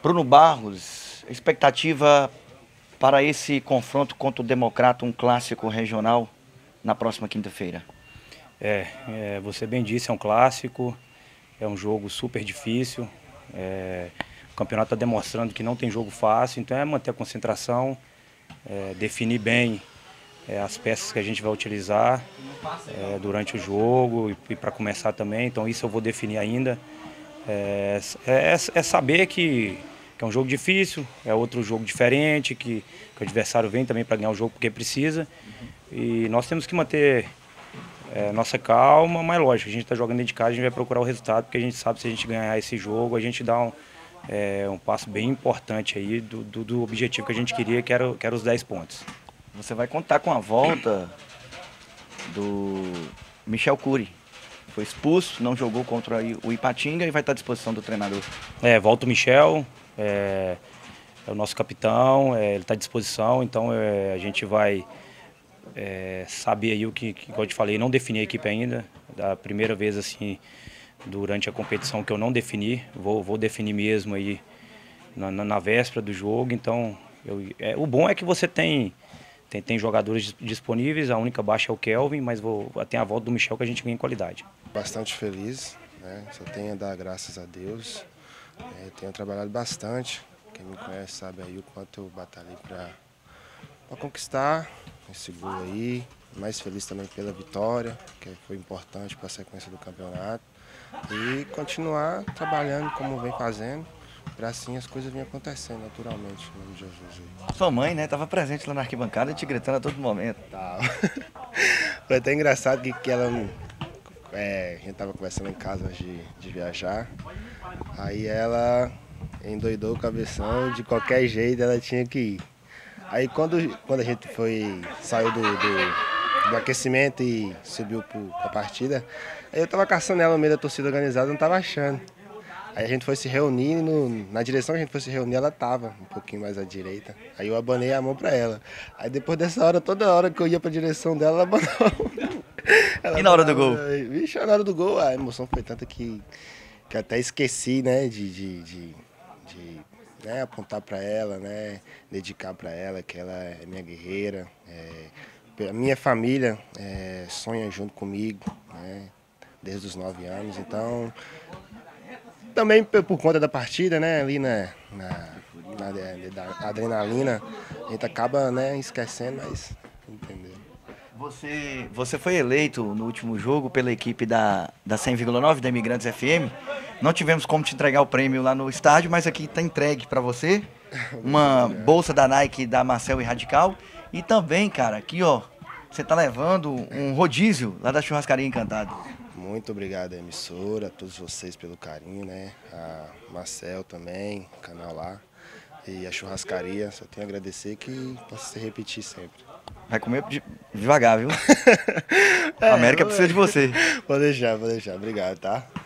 Bruno Barros, expectativa para esse confronto contra o Democrata, um clássico regional, na próxima quinta-feira? Você bem disse, é um clássico, é um jogo super difícil. O campeonato está demonstrando que não tem jogo fácil, então é manter a concentração, definir bem as peças que a gente vai utilizar durante o jogo e para começar também, então isso eu vou definir ainda. É saber que é um jogo difícil, é outro jogo diferente, que o adversário vem também para ganhar o jogo porque precisa. E nós temos que manter nossa calma, mas lógico, a gente está jogando dentro de casa, a gente vai procurar o resultado, porque a gente sabe que se a gente ganhar esse jogo, a gente dá um passo bem importante aí do objetivo que a gente queria, que era os 10 pontos. Você vai contar com a volta do Michel Cury. Foi expulso, não jogou contra o Ipatinga e vai estar à disposição do treinador. Volta o Michel, é o nosso capitão, ele está à disposição, então a gente vai saber aí como eu te falei, não defini a equipe ainda, da primeira vez assim durante a competição que eu não defini, vou definir mesmo aí na véspera do jogo, então o bom é que você tem jogadores disponíveis, a única baixa é o Kelvin, mas tem a volta do Michel que a gente ganha em qualidade. Bastante feliz, né? Só tenho a dar graças a Deus. Tenho trabalhado bastante, quem me conhece sabe aí o quanto eu batalhei para conquistar esse gol aí. Mais feliz também pela vitória, que foi importante para a sequência do campeonato. E continuar trabalhando como vem fazendo, para assim as coisas venham acontecendo naturalmente, em nome de Jesus aí. Sua mãe, né, estava presente lá na arquibancada e te gritando a todo momento. Tá. Foi até engraçado que ela... a gente estava conversando em casa antes de viajar, aí ela endoidou o cabeção, de qualquer jeito ela tinha que ir. Aí quando a gente saiu do aquecimento e subiu para a partida, aí eu estava caçando ela no meio da torcida organizada, não estava achando. Aí a gente foi se reunir, na direção que a gente foi se reunir, ela estava um pouquinho mais à direita. Aí eu abanei a mão para ela. Aí depois dessa hora, toda hora que eu ia para a direção dela, ela abanou a mão. E na hora do gol? Vixe, na hora do gol, a emoção foi tanta que até esqueci, né, de apontar para ela, né, dedicar para ela, que ela é minha guerreira. A minha família sonha junto comigo, né, desde os 9 anos, então também por conta da partida, né, ali na adrenalina, a gente acaba, né, esquecendo, mas entendeu. Você foi eleito no último jogo pela equipe da 100,9 da Imigrantes FM. Não tivemos como te entregar o prêmio lá no estádio, mas aqui está entregue para você. Uma bolsa da Nike da Marcel e Radical. E também, cara, aqui ó, você está levando um rodízio lá da Churrascaria Encantado. Muito obrigado à emissora, a todos vocês pelo carinho, né? A Marcel também, o canal lá. E a churrascaria, só tenho a agradecer que possa se repetir sempre. Vai comer devagar, viu? A América precisa de você. Vou deixar. Obrigado, tá?